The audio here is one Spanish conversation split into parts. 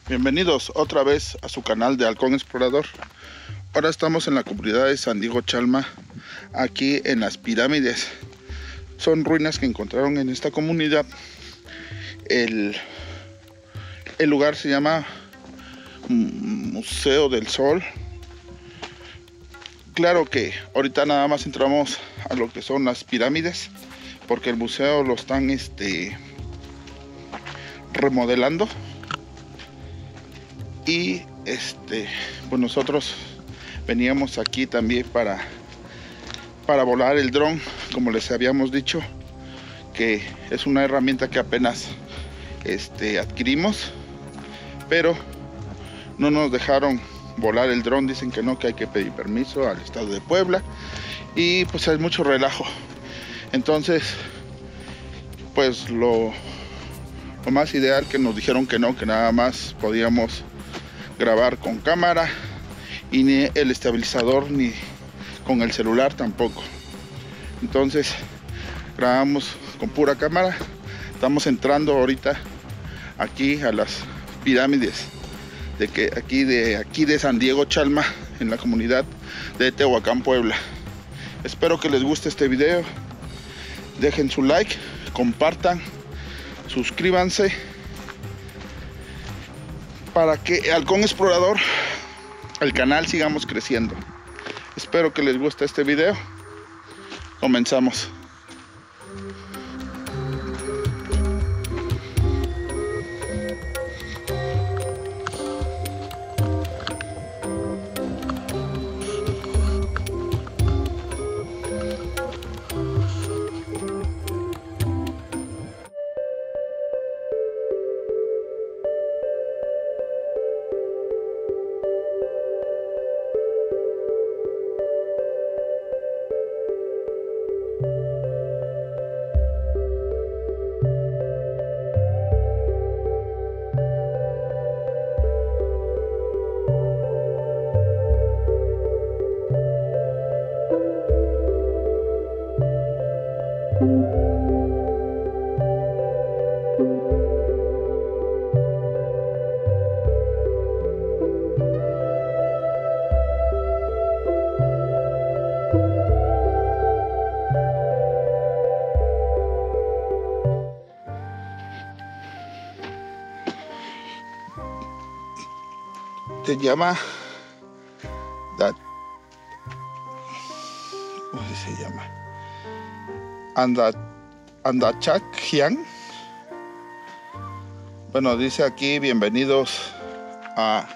Bienvenidos otra vez a su canal de Halcón Explorador. Ahora estamos en la comunidad de San Diego Chalma, aquí en las pirámides. Son ruinas que encontraron en esta comunidad. El lugar se llama Museo del Sol. Claro que ahorita nada más entramos a lo que son las pirámides, porque el museo lo están remodelando. Y pues nosotros veníamos aquí también para volar el dron, como les habíamos dicho, que es una herramienta que apenas adquirimos, pero no nos dejaron volar el dron. Dicen que no, que hay que pedir permiso al estado de Puebla, y pues hay mucho relajo. Entonces pues lo más ideal, que nos dijeron que no, que nada más podíamos grabar con cámara, y ni el estabilizador ni con el celular tampoco. Entonces grabamos con pura cámara. Estamos entrando ahorita aquí a las pirámides aquí de San Diego Chalma, en la comunidad de Tehuacán, Puebla. Espero que les guste este video. Dejen su like, compartan, suscríbanse, para que Halcón Explorador, el canal, sigamos creciendo. Espero que les guste este video. Comenzamos. Se llama ¿cómo se llama? Andachakjian. Bueno, dice aquí: bienvenidos a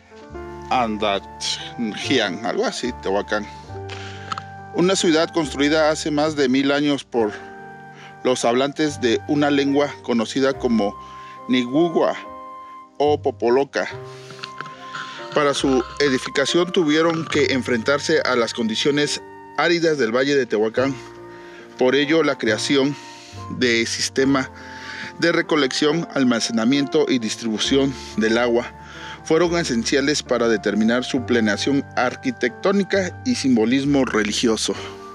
Andachakjian, algo así, Tehuacán. Una ciudad construida hace más de 1000 años por los hablantes de una lengua conocida como Nigugua o Popoloca. Para su edificación tuvieron que enfrentarse a las condiciones áridas del valle de Tehuacán. Por ello, la creación de sistema de recolección, almacenamiento y distribución del agua fueron esenciales para determinar su planeación arquitectónica y simbolismo religioso.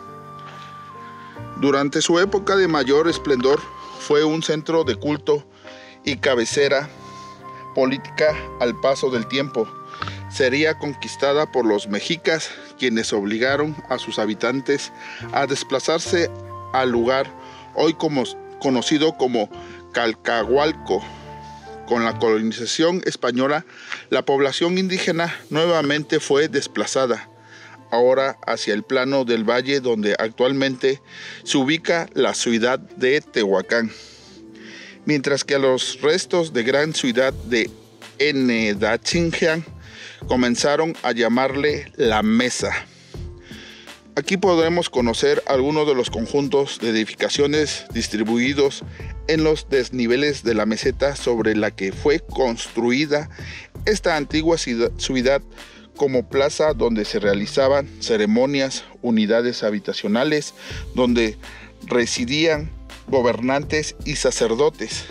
Durante su época de mayor esplendor, fue un centro de culto y cabecera política. Al paso del tiempo, sería conquistada por los mexicas, quienes obligaron a sus habitantes a desplazarse al lugar hoy conocido como Calcahualco. Con la colonización española, la población indígena nuevamente fue desplazada, ahora hacia el plano del valle, donde actualmente se ubica la ciudad de Tehuacán, mientras que a los restos de gran ciudad de Enedachinjian comenzaron a llamarle La Mesa. Aquí podremos conocer algunos de los conjuntos de edificaciones distribuidos en los desniveles de la meseta sobre la que fue construida esta antigua ciudad, como plaza donde se realizaban ceremonias, unidades habitacionales donde residían gobernantes y sacerdotes,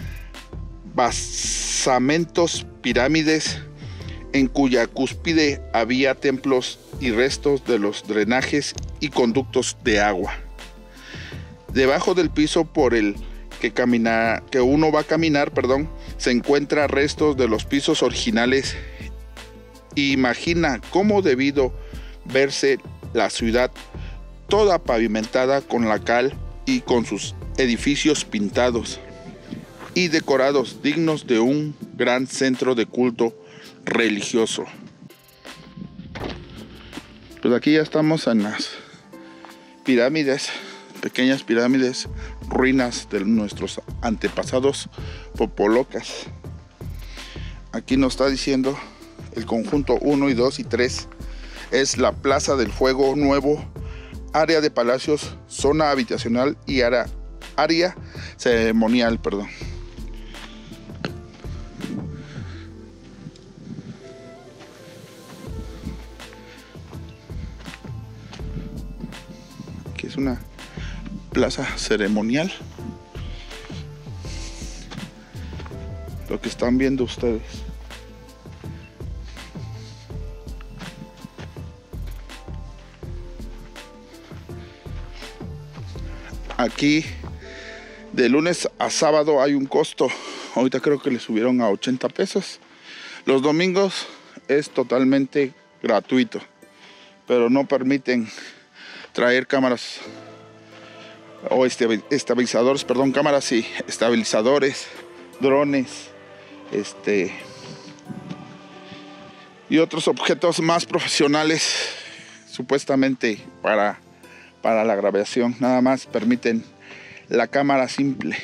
basamentos, pirámides, en cuya cúspide había templos y restos de los drenajes y conductos de agua. Debajo del piso por el que uno va a caminar, se encuentra restos de los pisos originales. Imagina cómo debido verse la ciudad toda pavimentada con la cal y con sus edificios pintados y decorados dignos de un gran centro de culto religioso. Pues aquí ya estamos en las pirámides, pequeñas pirámides, ruinas de nuestros antepasados popolocas. Aquí nos está diciendo el conjunto 1 y 2 y 3 es la Plaza del Fuego Nuevo, área de palacios, zona habitacional y área ceremonial, Aquí es una plaza ceremonial. Lo que están viendo ustedes. Aquí de lunes a sábado hay un costo. Ahorita creo que le subieron a 80 pesos. Los domingos es totalmente gratuito, pero no permiten traer cámaras o estabilizadores, cámaras y estabilizadores, drones, y otros objetos más profesionales, supuestamente para la grabación. Nada más permiten la cámara simple.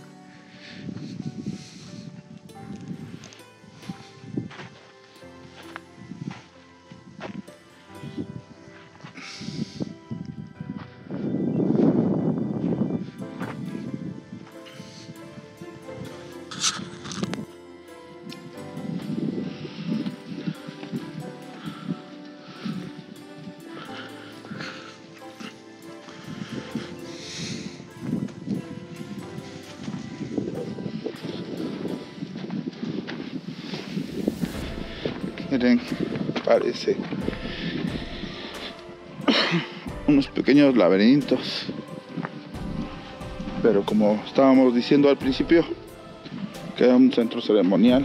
Miren, parece unos pequeños laberintos, pero como estábamos diciendo al principio, queda un centro ceremonial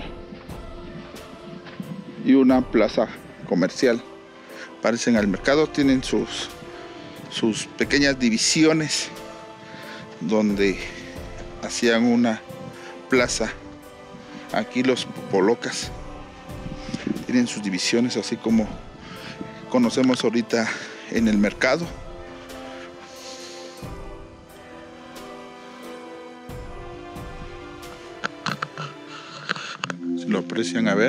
y una plaza comercial. Parecen al mercado, tienen sus pequeñas divisiones donde hacían una plaza. Aquí los popolocas tienen sus divisiones, así como conocemos ahorita en el mercado. Si lo aprecian, a ver.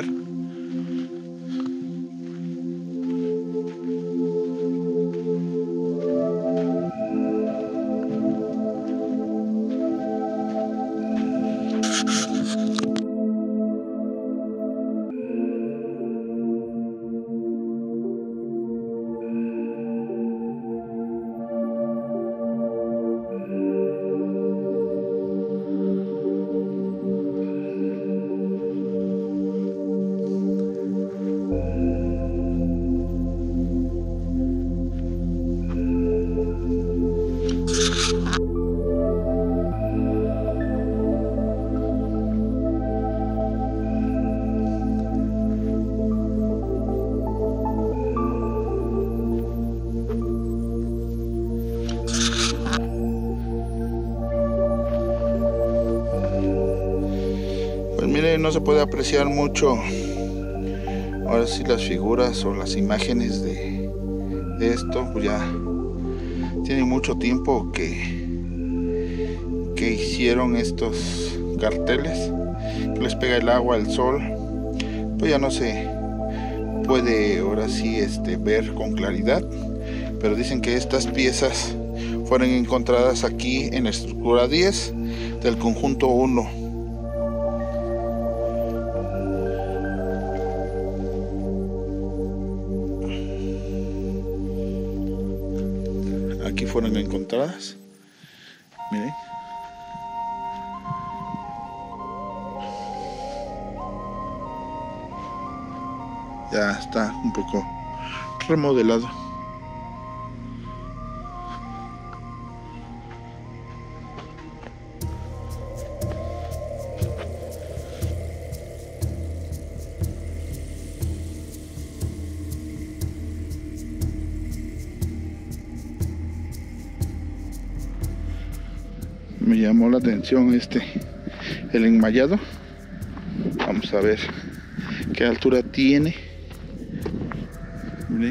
Pues miren, no se puede apreciar mucho ahora sí las figuras o las imágenes de esto, pues ya tiene mucho tiempo que hicieron estos carteles, que les pega el agua, el sol, pues ya no se puede ahora sí ver con claridad, pero dicen que estas piezas fueron encontradas aquí en la estructura 10 del conjunto 1. Aquí fueron encontradas, miren. Ya está un poco remodelado. Me llamó la atención el enmayado. Vamos a ver qué altura tiene. Miren.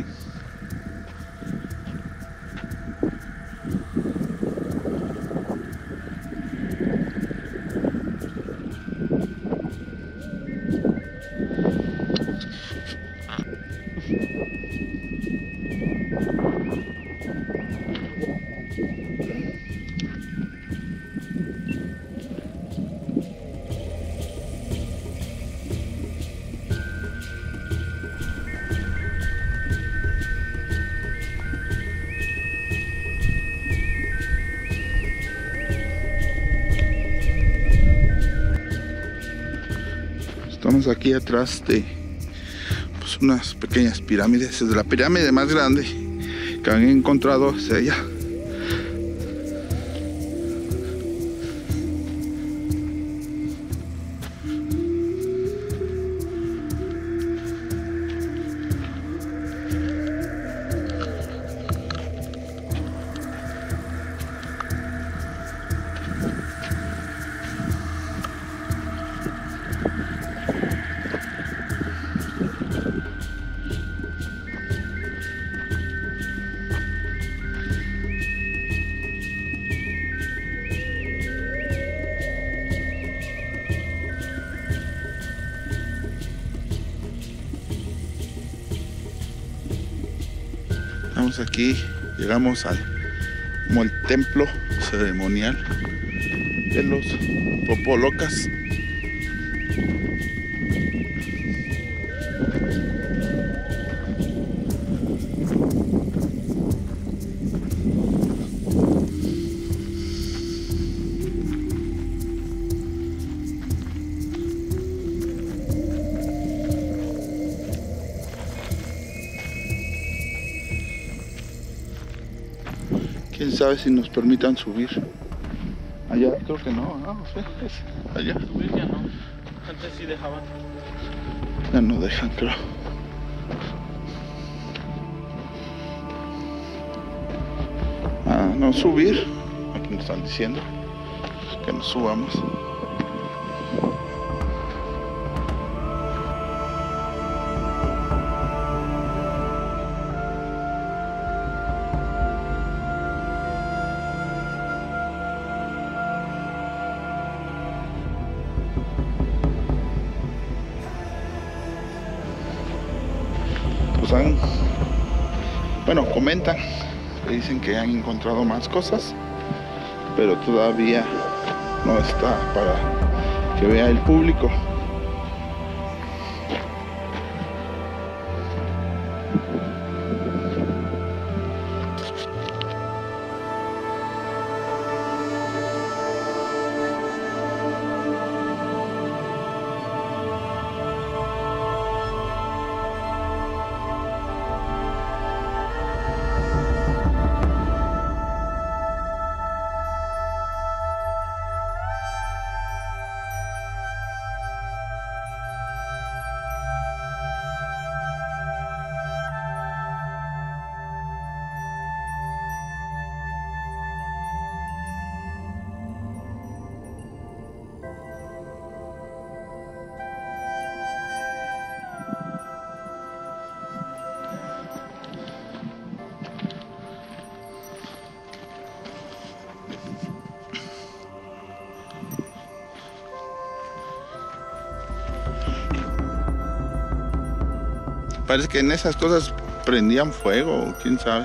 Estamos aquí atrás de unas pequeñas pirámides. Es la pirámide más grande que han encontrado hacia allá. Estamos aquí, llegamos como el templo ceremonial de los Popolocas. Quién sabe si nos permitan subir. Allá creo que no, no sé, es allá. Subir ya no, antes sí dejaban. Ya no dejan, creo. Ah, no subir. Aquí nos están diciendo que nos subamos. Bueno, comentan, dicen que han encontrado más cosas, pero todavía no está para que vea el público. Parece que en esas cosas prendían fuego, quién sabe.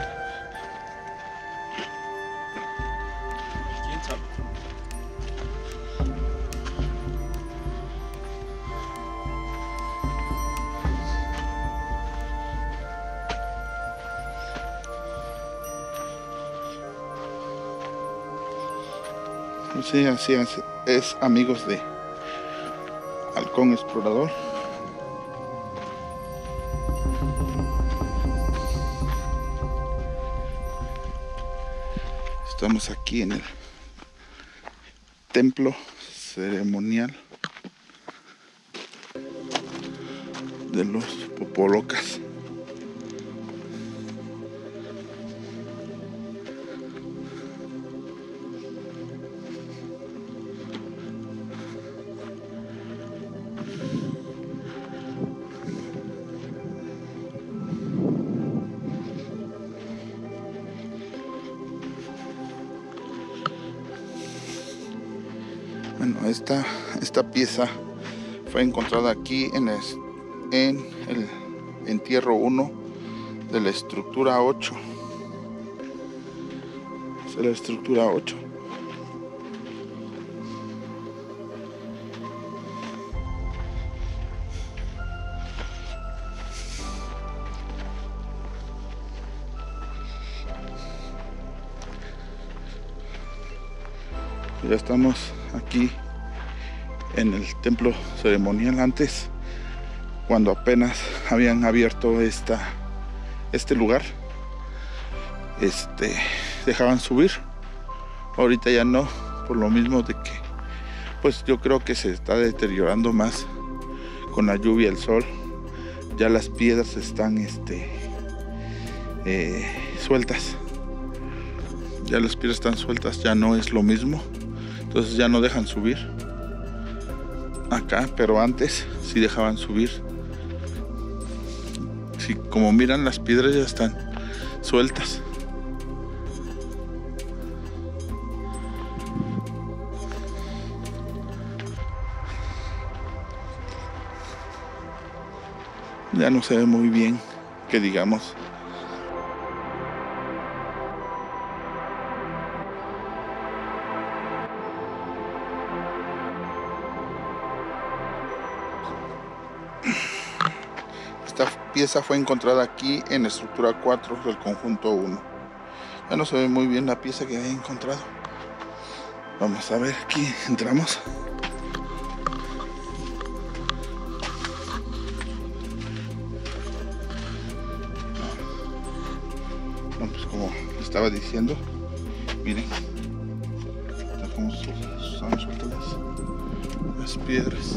¿Quién sabe? Sí, así es, amigos de Halcón Explorador. Estamos aquí en el templo ceremonial de los Popolocas. Bueno, esta pieza fue encontrada aquí en el entierro 1 de la estructura 8. Es la estructura 8. Ya estamos aquí en el templo ceremonial. Antes, cuando apenas habían abierto este lugar, dejaban subir. Ahorita ya no, por lo mismo de que pues yo creo que se está deteriorando más con la lluvia, el sol. Ya las piedras están sueltas. Ya las piedras están sueltas, ya no es lo mismo. Entonces ya no dejan subir acá, pero antes sí dejaban subir. Sí, como miran, las piedras ya están sueltas. Ya no se ve muy bien, que digamos. Esta pieza fue encontrada aquí en la estructura 4 del conjunto 1. Ya no se ve muy bien la pieza que había encontrado. Vamos a ver, aquí entramos. Bueno, pues como estaba diciendo, miren, está como están sueltas las piedras.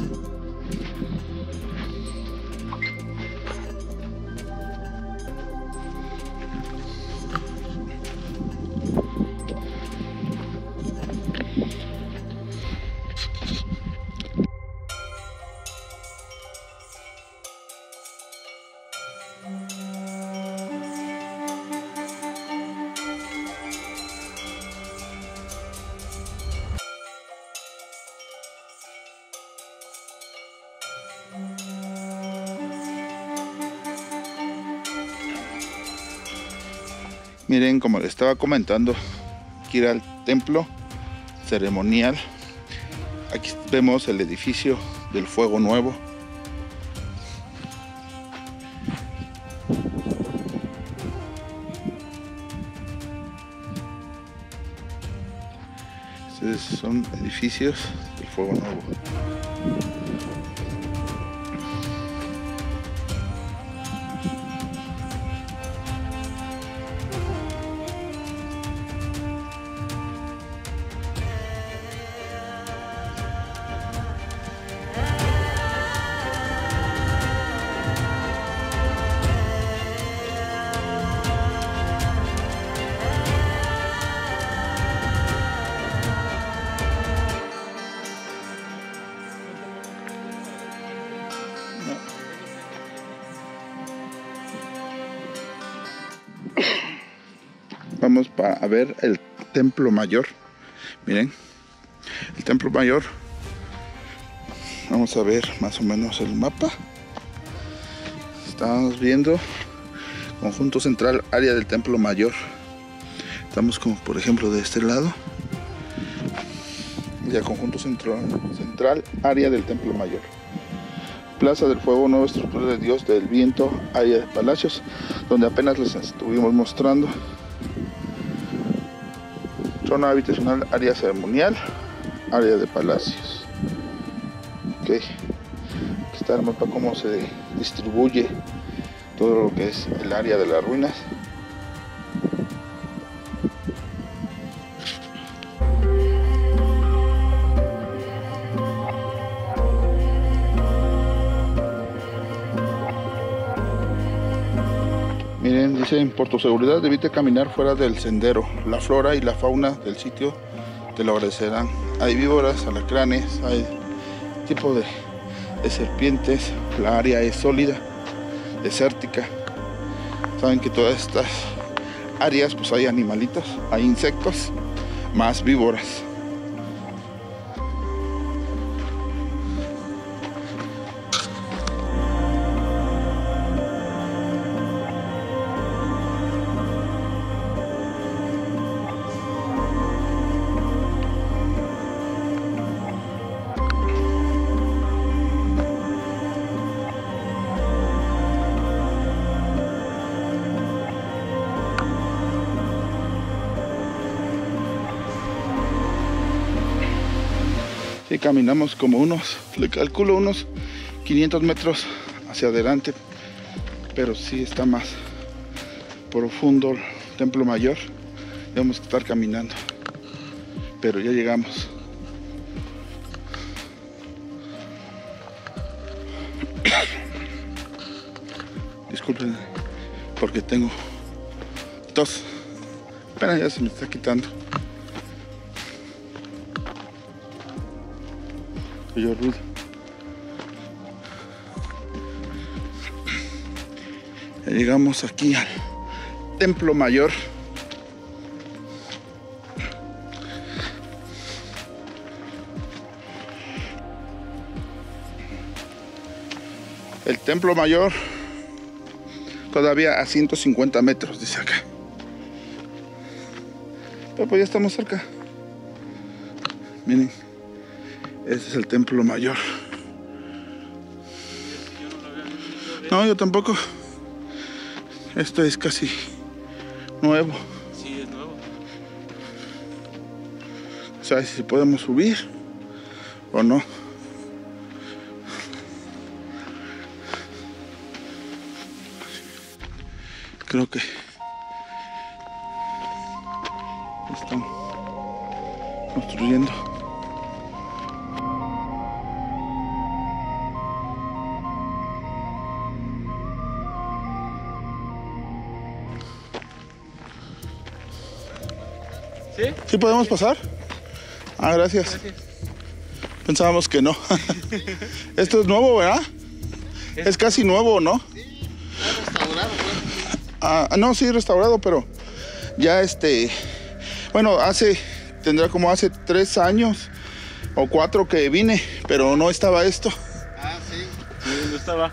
Miren, como les estaba comentando, aquí era el templo ceremonial. Aquí vemos el edificio del Fuego Nuevo. Estos son edificios del Fuego Nuevo. Vamos a ver el templo mayor. Miren, el templo mayor. Vamos a ver más o menos el mapa. Estamos viendo conjunto central, área del templo mayor. Estamos como por ejemplo de este lado. Ya conjunto central, área del templo mayor. Plaza del Fuego, nueva estructura de Dios del Viento, área de palacios, donde apenas les estuvimos mostrando. Zona habitacional, área ceremonial, área de palacios. Ok, aquí está el mapa, cómo se distribuye todo lo que es el área de las ruinas. Miren, dicen, por tu seguridad evite caminar fuera del sendero. La flora y la fauna del sitio te lo agradecerán. Hay víboras, alacranes, hay tipo de serpientes. La área es sólida, desértica. Saben que todas estas áreas pues hay animalitos, hay insectos, más víboras. Sí, caminamos como le calculo unos 500 metros hacia adelante, pero sí está más profundo el Templo Mayor. Tenemos que estar caminando, pero ya llegamos. Disculpen porque tengo tos, pero ya se me está quitando. Oye, ruido. Ya llegamos aquí al Templo Mayor. El Templo Mayor todavía a 150 metros, dice acá. Pero pues ya estamos cerca. Miren, ese es el Templo Mayor. No, yo tampoco. Esto es casi nuevo. Sí, es nuevo. ¿Sabes si podemos subir o no? Creo que están construyendo. ¿Sí? ¿Sí podemos pasar? Ah, gracias. Pensábamos que no. Esto es nuevo, ¿verdad? Es casi nuevo, ¿no? No, sí, restaurado, pero ya bueno, tendrá como hace 3 años o 4 que vine, pero no estaba esto. Ah, sí. Sí, no estaba.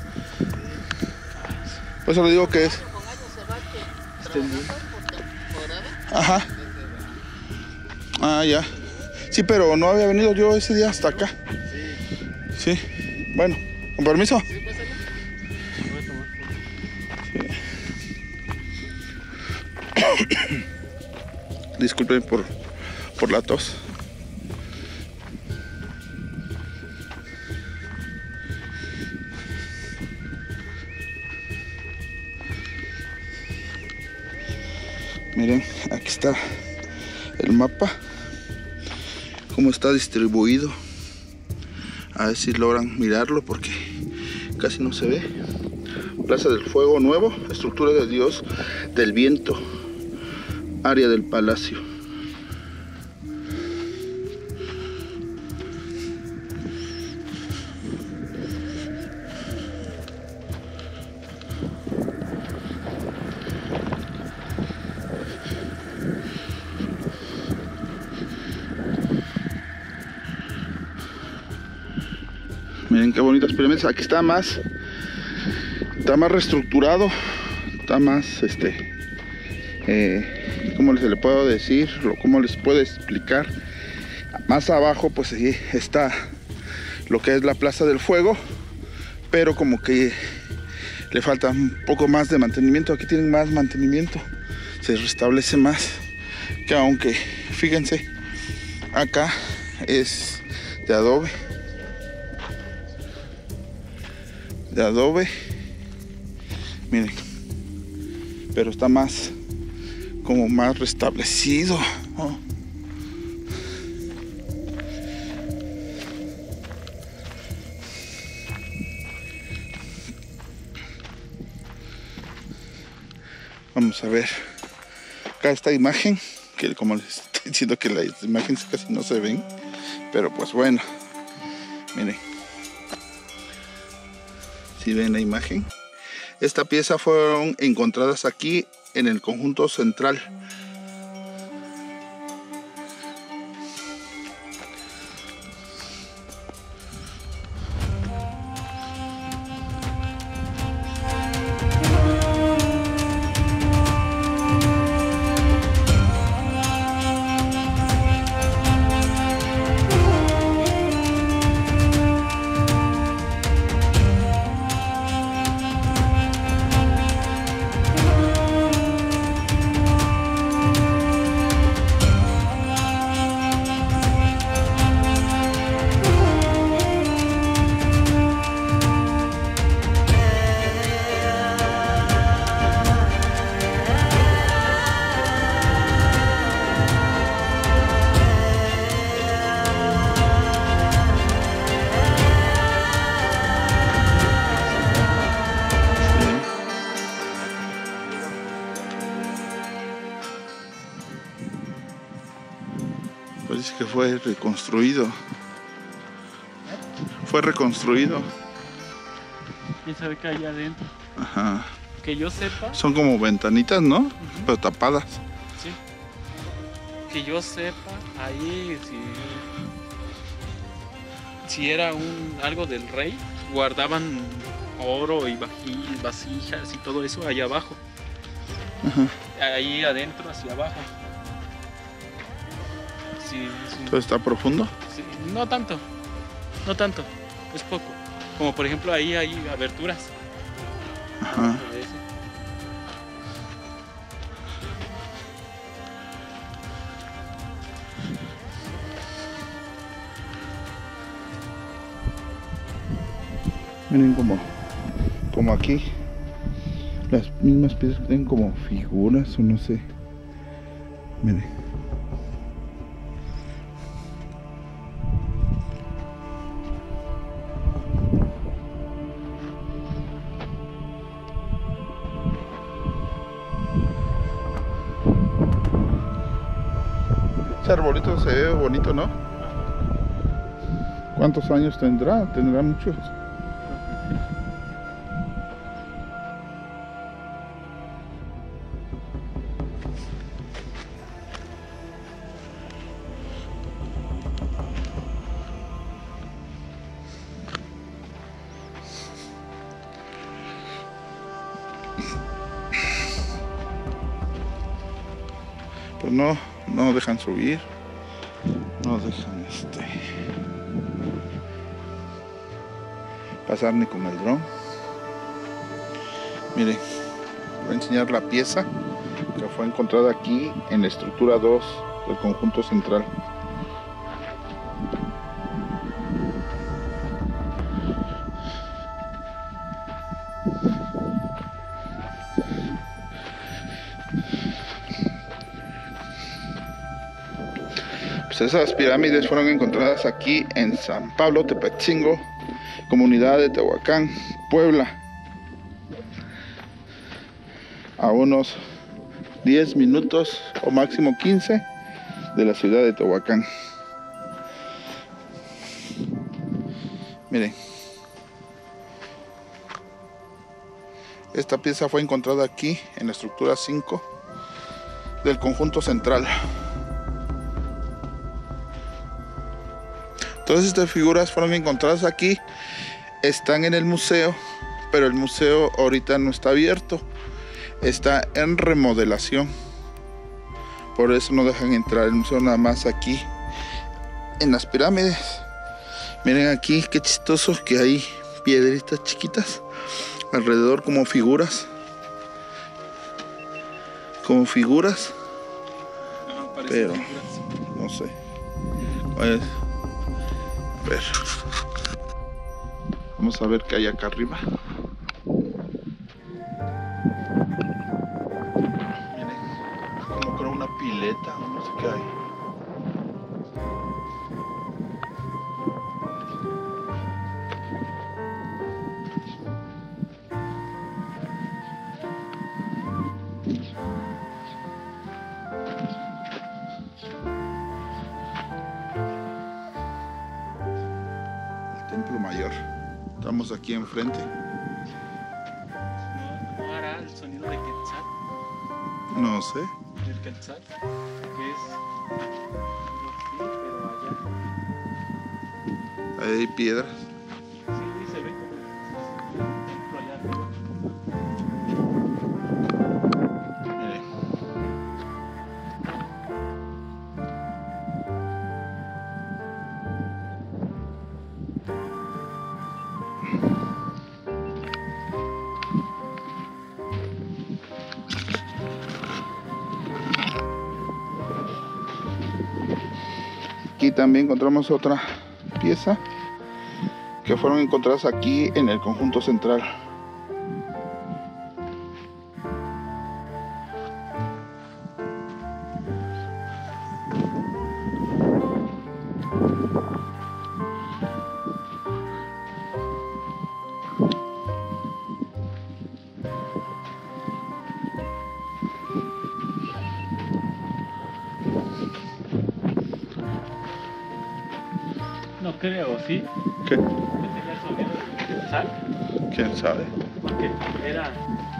Por eso le digo que es. Ajá. Ah, ya. Sí, pero no había venido yo ese día hasta acá. Sí. Bueno, con permiso. Disculpen por la tos. Miren, aquí está el mapa, cómo está distribuido. A ver si logran mirarlo porque casi no se ve. Plaza del Fuego Nuevo, estructura de Dios del Viento, área del Palacio. Miren qué bonitas pirámides. Aquí está más reestructurado, está más ¿cómo se le puedo decir? ¿Cómo les puedo explicar? Más abajo pues sí está lo que es la Plaza del Fuego, pero como que le falta un poco más de mantenimiento. Aquí tienen más mantenimiento, se restablece más, que aunque fíjense, acá es de adobe. Miren, pero está más como más restablecido, ¿no? Vamos a ver acá esta imagen, que como les estoy diciendo que las imágenes casi no se ven, pero pues bueno, miren. Si ven la imagen, esta pieza fueron encontradas aquí en el conjunto central. Parece que fue reconstruido. Fue reconstruido. ¿Quién sabe qué hay adentro? Ajá. Que yo sepa. Son como ventanitas, ¿no? Pero tapadas. Sí. Que yo sepa, ahí si era algo del rey, guardaban oro y vasijas y todo eso allá abajo. Ajá. Ahí adentro, hacia abajo. Sí. ¿Todo está profundo? Sí, no tanto, es poco. Como por ejemplo ahí hay aberturas. Ajá. Miren como aquí las mismas piezas que tienen como figuras o no sé. Miren. Ese arbolito se ve bonito, ¿no? ¿Cuántos años tendrá? Tendrá muchos. Pues no dejan subir, no dejan pasar ni con el dron. Miren, voy a enseñar la pieza que fue encontrada aquí en la estructura 2 del conjunto central. Pues esas pirámides fueron encontradas aquí en San Pablo, Tepetzingo, comunidad de Tehuacán, Puebla, a unos 10 minutos o máximo 15 de la ciudad de Tehuacán. Miren, esta pieza fue encontrada aquí en la estructura 5 del conjunto central. Todas estas figuras fueron encontradas aquí, están en el museo, pero el museo ahorita no está abierto, está en remodelación. Por eso no dejan entrar el museo, nada más aquí en las pirámides. Miren aquí qué chistoso que hay piedritas chiquitas alrededor como figuras. Pero no sé. Vamos a ver qué hay acá arriba. Miren, como creo una pileta o no sé qué hay. Templo Mayor. Estamos aquí enfrente. ¿No hará el sonido de Quetzal? No sé. ¿El Quetzal? Que es... Sí, pero allá. Ahí hay piedras. Sí, se ve como un templo allá arriba. Miren. Aquí también encontramos otra pieza que fueron encontradas aquí en el conjunto central. creo, ¿sí? ¿Qué? Que tenía sonido de quetzal, ¿Quién sabe? porque era...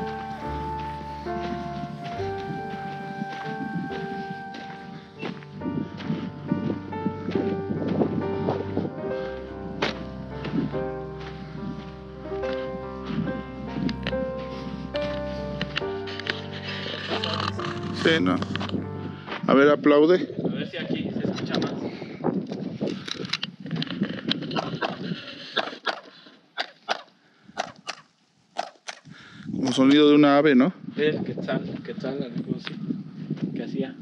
Sí, no. A ver, aplaude. A ver si aquí se escucha más. Como sonido de una ave, ¿no? El quetzal, algo así, que hacía.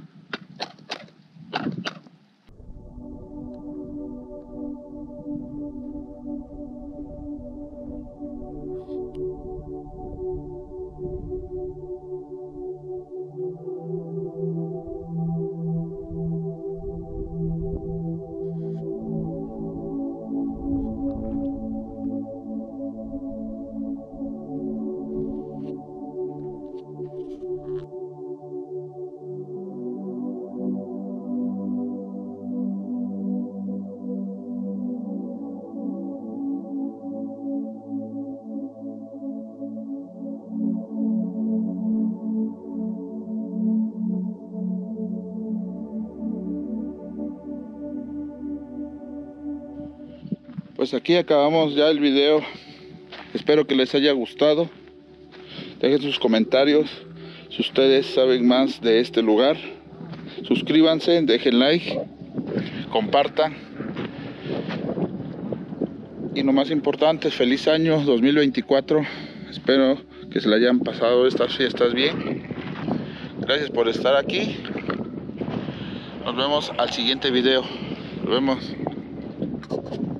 Pues aquí acabamos ya el video. Espero que les haya gustado. Dejen sus comentarios si ustedes saben más de este lugar. Suscríbanse, dejen like, compartan. Y lo más importante, feliz año 2024. Espero que se le hayan pasado estas fiestas bien. Gracias por estar aquí. Nos vemos al siguiente video. Nos vemos.